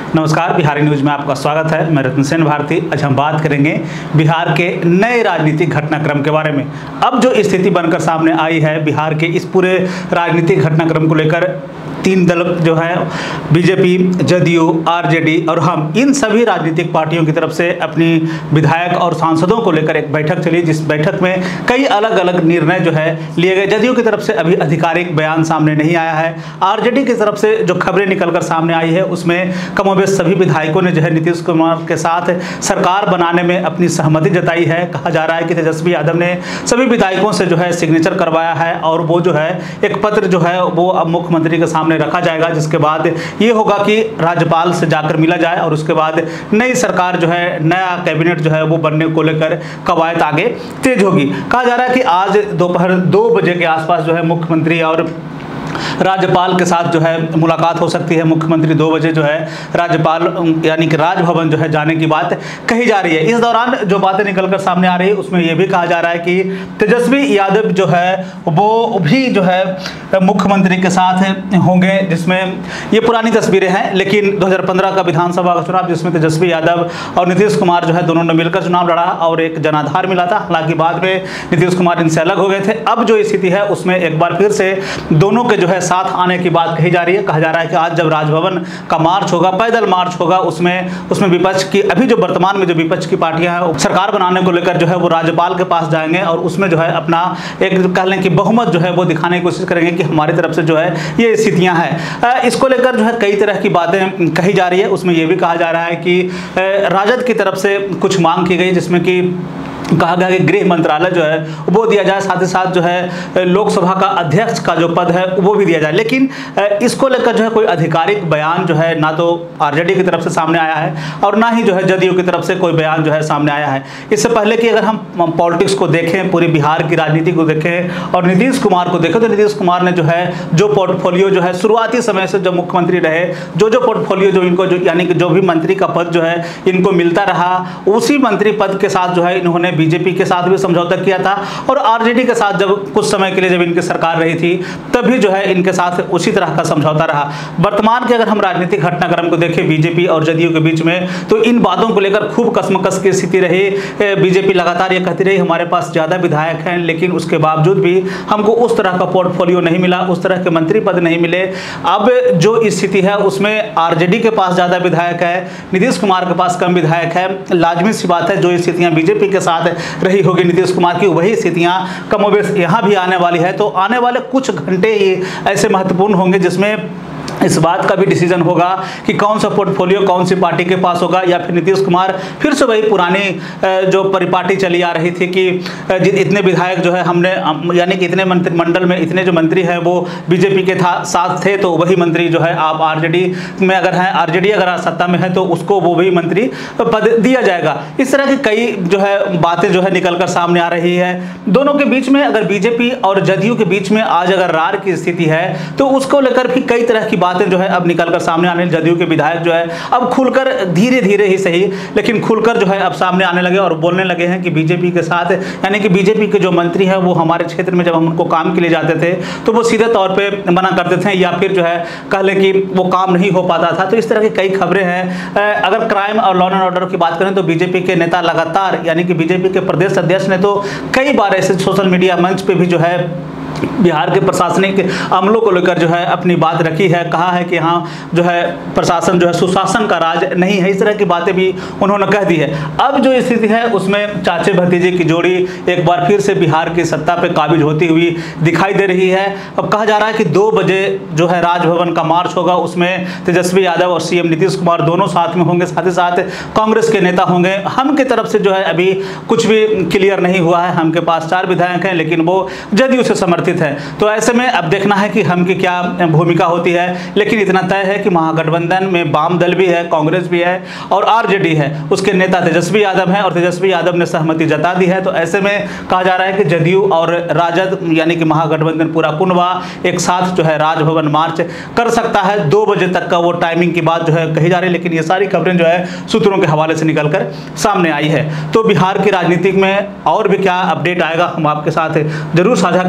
नमस्कार, बिहारी न्यूज में आपका स्वागत है। मैं रत्न सेन भारती। आज हम बात करेंगे बिहार के नए राजनीतिक घटनाक्रम के बारे में। अब जो स्थिति बनकर सामने आई है बिहार के इस पूरे राजनीतिक घटनाक्रम को लेकर, तीन दल जो है बीजेपी, जदयू, आरजेडी और हम, इन सभी राजनीतिक पार्टियों की तरफ से अपनी विधायक और सांसदों को लेकर एक बैठक चली, जिस बैठक में कई अलग अलग निर्णय जो है लिए गए। जदयू की तरफ से अभी आधिकारिक बयान सामने नहीं आया है। आरजेडी की तरफ से जो खबरें निकलकर सामने आई है उसमें कमोबेश सभी विधायकों ने जो है नीतीश कुमार के साथ सरकार बनाने में अपनी सहमति जताई है। कहा जा रहा है कि तेजस्वी यादव ने सभी विधायकों से जो है सिग्नेचर करवाया है और वो जो है एक पत्र जो है वो अब मुख्यमंत्री के सामने रखा जाएगा, जिसके बाद ये होगा कि राज्यपाल से जाकर मिला जाए और उसके बाद नई सरकार जो है, नया कैबिनेट जो है वो बनने को लेकर कवायद आगे तेज होगी। कहा जा रहा है कि आज दोपहर 2 बजे के आसपास जो है मुख्यमंत्री और राज्यपाल के साथ जो है मुलाकात हो सकती है। मुख्यमंत्री 2 बजे जो है राज्यपाल यानी कि राजभवन जो है जाने की बात कही जा रही है। इस दौरान जो बातें निकलकर सामने आ रही है उसमें यह भी कहा जा रहा है कि तेजस्वी यादव जो है वो भी जो है मुख्यमंत्री के साथ होंगे, जिसमें ये पुरानी तस्वीरें हैं, लेकिन 2015 का विधानसभा का चुनाव जिसमें तेजस्वी यादव और नीतीश कुमार जो है दोनों ने मिलकर चुनाव लड़ा और एक जनाधार मिला था। हालांकि बाद में नीतीश कुमार इनसे अलग हो गए थे। अब जो स्थिति है उसमें एक बार फिर से दोनों के जो है साथ आने की बात कही जा रही है। कहा जा रहा है कि आज जब राजभवन का मार्च होगा, पैदल मार्च होगा, उसमें विपक्ष की, अभी जो वर्तमान में जो विपक्ष की पार्टियां हैं सरकार बनाने को लेकर जो है वो राज्यपाल के पास जाएंगे और उसमें जो है अपना एक कह लें कि बहुमत जो है वो दिखाने की कोशिश करेंगे कि हमारी तरफ से जो है ये स्थितियां हैं। इसको लेकर जो है कई तरह की बातें कही जा रही है। उसमें यह भी कहा जा रहा है कि राजद की तरफ से कुछ मांग की गई, जिसमें कि कहा गया कि गृह मंत्रालय जो है वो दिया जाए, साथ ही साथ जो है लोकसभा का अध्यक्ष का जो पद है वो भी दिया जाए। लेकिन इसको लेकर जो है कोई आधिकारिक बयान जो है ना तो आरजेडी की तरफ से सामने आया है और ना ही जो है जदयू की तरफ से कोई बयान जो है सामने आया है। इससे पहले कि अगर हम पॉलिटिक्स को देखें, पूरी बिहार की राजनीति को देखें और नीतीश कुमार को देखें, तो नीतीश कुमार ने जो है जो पोर्टफोलियो जो है शुरुआती समय से जब मुख्यमंत्री रहे, जो पोर्टफोलियो जो इनको जो यानी कि जो भी मंत्री का पद जो है इनको मिलता रहा, उसी मंत्री पद के साथ जो है इन्होंने बीजेपी के साथ भी समझौता किया था और आरजेडी के साथ जब कुछ समय के लिए जब इनकी सरकार रही थी तभी जो है इनके साथ उसी तरह का समझौता रहा। वर्तमान के अगर हम राजनीतिक घटनाक्रम को देखें बीजेपी और जदयू के बीच में, तो इन बातों को लेकर खूब कसमकस की स्थिति रही। बीजेपी लगातार ये कहती रही हमारे पास ज़्यादा विधायक हैं, लेकिन उसके बावजूद भी हमको उस तरह का पोर्टफोलियो नहीं मिला, उस तरह के मंत्री पद नहीं मिले। अब जो स्थिति है उसमें आरजेडी के पास ज़्यादा विधायक है, नीतीश कुमार के पास कम विधायक है। लाजमी सी बात है जो स्थितियाँ बीजेपी के साथ रही होगी नीतीश कुमार की, वही स्थितियां कमोबेश यहाँ भी आने वाली है। तो आने वाले कुछ घंटे ही ऐसे महत्वपूर्ण होंगे जिसमें इस बात का भी डिसीजन होगा कि कौन सा पोर्टफोलियो कौन सी पार्टी के पास होगा, या फिर नीतीश कुमार फिर से वही पुरानी जो परिपाटी चली आ रही थी कि इतने विधायक जो है हमने यानी कि इतने मंत्रिमंडल में इतने जो मंत्री हैं वो बीजेपी के साथ थे, तो वही मंत्री जो है आप आरजेडी में अगर हैं, आरजेडी अगर सत्ता में है तो उसको वो वही मंत्री पद दिया जाएगा। इस तरह की कई जो है बातें जो है निकल कर सामने आ रही है दोनों के बीच में। अगर बीजेपी और जदयू के बीच में आज अगर रार की स्थिति है तो उसको लेकर भी कई तरह की बातें जो है अब निकलकर सामने आने। जदयू के विधायक जो है अब खुलकर, धीरे धीरे ही सही लेकिन खुलकर जो है अब सामने आने लगे और बोलने लगे हैं कि बीजेपी के साथ, यानी कि बीजेपी के जो मंत्री हैं वो हमारे क्षेत्र में जब हम उनको काम के लिए जाते थे तो वो सीधे तौर पे मना करते थे या फिर जो है कह लें कि वो काम नहीं हो पाता था। तो इस तरह की कई खबरें हैं। अगर क्राइम और लॉ एंड ऑर्डर की बात करें तो बीजेपी के नेता लगातार, यानी कि बीजेपी के प्रदेश अध्यक्ष ने तो कई बार ऐसे सोशल मीडिया मंच पे भी जो है बिहार के प्रशासनिक अमलों को लेकर जो है अपनी बात रखी है। कहा है कि हाँ जो है प्रशासन जो है सुशासन का राज नहीं है, इस तरह की बातें भी उन्होंने कह दी है। अब जो स्थिति है उसमें चाचे भतीजे की जोड़ी एक बार फिर से बिहार की सत्ता पे काबिज होती हुई दिखाई दे रही है। अब कहा जा रहा है कि 2 बजे जो है राजभवन का मार्च होगा, उसमें तेजस्वी यादव और सीएम नीतीश कुमार दोनों साथ में होंगे, साथ ही साथ कांग्रेस के नेता होंगे। हम की तरफ से जो है अभी कुछ भी क्लियर नहीं हुआ है। हम के पास 4 विधायक हैं लेकिन वो जदयू से समर्थित है। तो ऐसे में अब देखना है कि हम की क्या भूमिका होती है, लेकिन इतना तय है कि महागठबंधन में वाम दल भी है, कांग्रेस भी है और आरजेडी है। उसके नेता तेजस्वी यादव हैं और तेजस्वी यादव ने सहमति जता दी है। तो ऐसे में कहा जा रहा है कि जदयू और राजद यानी कि महागठबंधन पूरा कुनबा एक साथ जो है राजभवन मार्च कर सकता है। 2 बजे तक का वो टाइमिंग की बात जो है कही जा रही है, लेकिन ये सारी खबरें जो है सूत्रों के हवाले से निकलकर सामने आई है। तो बिहार की राजनीति में और भी क्या अपडेट आएगा हम आपके साथ जरूर साझा करेंगे।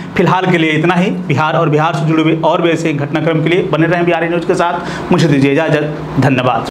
फिलहाल के लिए इतना ही। बिहार और बिहार से जुड़े हुए और भी ऐसे घटनाक्रम के लिए बने रहें बिहारी न्यूज़ के साथ। मुझे दीजिए इजाज़त। धन्यवाद।